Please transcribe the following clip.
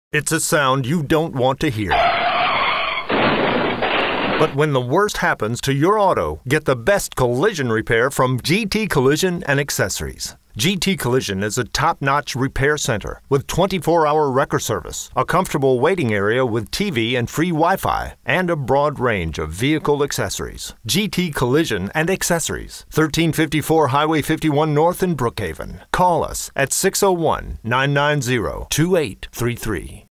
It's a sound you don't want to hear. But when the worst happens to your auto, get the best collision repair from GT Collision and Accessories. GT Collision is a top-notch repair center with 24-hour wrecker service, a comfortable waiting area with TV and free Wi-Fi, and a broad range of vehicle accessories. GT Collision and Accessories, 1354 Highway 51 North in Brookhaven. Call us at 601-990-2833.